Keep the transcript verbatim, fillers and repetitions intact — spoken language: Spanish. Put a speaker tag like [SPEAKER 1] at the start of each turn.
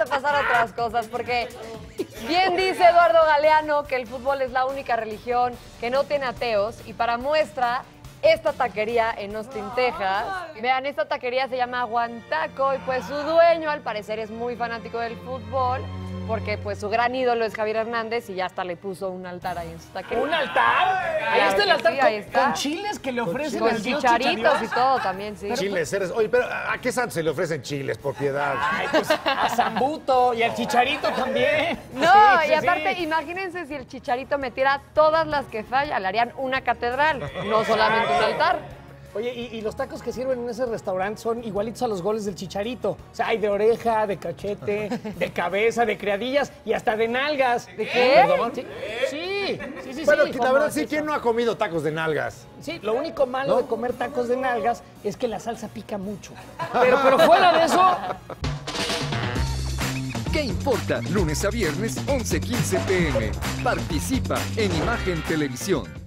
[SPEAKER 1] pasar otras cosas, porque bien dice Eduardo Galeano que el fútbol es la única religión que no tiene ateos, y para muestra, esta taquería en Austin, Texas. Vean, esta taquería se llama Guantaco y pues su dueño al parecer es muy fanático del fútbol, porque pues su gran ídolo es Javier Hernández y ya hasta le puso un altar ahí en su taquería.
[SPEAKER 2] ¿Un altar? Ahí
[SPEAKER 1] Claro
[SPEAKER 2] está el
[SPEAKER 1] que
[SPEAKER 2] altar
[SPEAKER 1] sí,
[SPEAKER 2] con,
[SPEAKER 1] ahí está.
[SPEAKER 2] con chiles que le ofrecen
[SPEAKER 1] Con
[SPEAKER 2] al Dios
[SPEAKER 1] chicharitos
[SPEAKER 2] Chicharitos.
[SPEAKER 1] y todo también, sí.
[SPEAKER 3] Chiles, eres... Oye, pero ¿a qué santo se le ofrecen chiles, por piedad?
[SPEAKER 2] Ay, pues a Zambuto y al Chicharito también.
[SPEAKER 1] No,
[SPEAKER 2] Sí, sí,
[SPEAKER 1] y aparte,
[SPEAKER 2] sí.
[SPEAKER 1] imagínense si el Chicharito metiera todas las que falla, le harían una catedral, no solamente un altar.
[SPEAKER 2] Oye, y, y los tacos que sirven en ese restaurante son igualitos a los goles del Chicharito. O sea, hay de oreja, de cachete, de cabeza, de criadillas y hasta de nalgas.
[SPEAKER 1] ¿De qué?
[SPEAKER 2] ¿Perdón? Sí, sí, sí, sí.
[SPEAKER 3] Bueno,
[SPEAKER 2] sí.
[SPEAKER 3] que la
[SPEAKER 2] ¿Cómo
[SPEAKER 3] verdad
[SPEAKER 2] es
[SPEAKER 3] sí,
[SPEAKER 2] eso?
[SPEAKER 3] ¿quién no ha comido tacos de nalgas?
[SPEAKER 2] Sí, lo único malo de comer tacos de nalgas es que la salsa pica mucho. Pero, pero fuera de eso...
[SPEAKER 4] ¿Qué importa? Lunes a viernes, once quince p m Participa en Imagen Televisión.